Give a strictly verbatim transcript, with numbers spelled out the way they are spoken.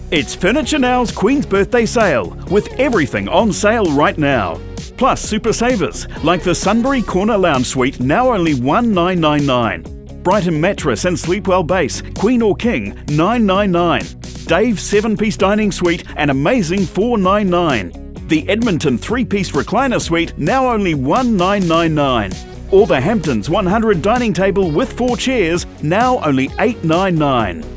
It's Furniturenow Queen's Birthday Sale, with everything on sale right now. Plus super savers, like the Sunbury Corner Lounge Suite, now only one nine nine nine. Brighton Mattress and Sleepwell Base, Queen or King, nine nine nine. Dave's seven-piece Dining Suite, an amazing four nine nine. The Edmonton three-piece Recliner Suite, now only one nine nine nine. Or the Hamptons one hundred Dining Table with four chairs, now only eight nine nine.